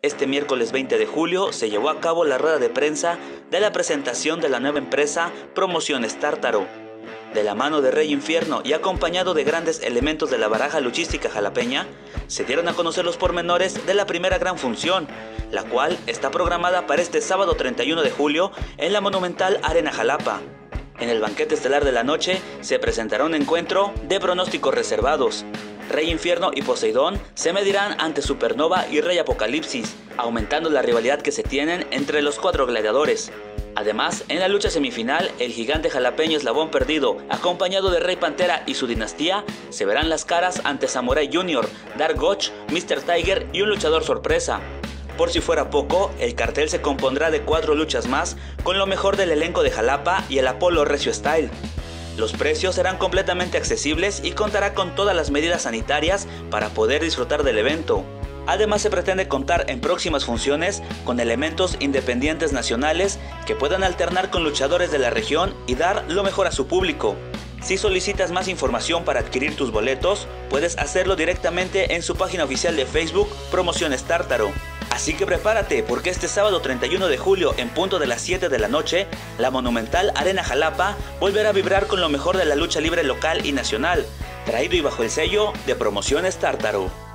Este miércoles 20 de julio se llevó a cabo la rueda de prensa de la presentación de la nueva empresa Promociones Tártaro. De la mano de Rey Infierno y acompañado de grandes elementos de la baraja luchística jalapeña, se dieron a conocer los pormenores de la primera gran función, la cual está programada para este sábado 31 de julio en la monumental Arena Jalapa. En el banquete estelar de la noche se presentará un encuentro de pronósticos reservados. Rey Infierno y Poseidón se medirán ante Supernova y Rey Apocalipsis, aumentando la rivalidad que se tienen entre los cuatro gladiadores. Además, en la lucha semifinal, el gigante jalapeño Eslabón Perdido, acompañado de Rey Pantera y su dinastía, se verán las caras ante Samurai Jr., Dark Gotch, Mr. Tiger y un luchador sorpresa. Por si fuera poco, el cartel se compondrá de 4 luchas más, con lo mejor del elenco de Jalapa y el Apolo Recio Style. Los precios serán completamente accesibles y contará con todas las medidas sanitarias para poder disfrutar del evento. Además, se pretende contar en próximas funciones con elementos independientes nacionales que puedan alternar con luchadores de la región y dar lo mejor a su público. Si solicitas más información para adquirir tus boletos, puedes hacerlo directamente en su página oficial de Facebook Promociones Tártaro. Así que prepárate, porque este sábado 31 de julio en punto de las 7 de la noche, la monumental Arena Jalapa volverá a vibrar con lo mejor de la lucha libre local y nacional, traído y bajo el sello de Promociones Tártaro.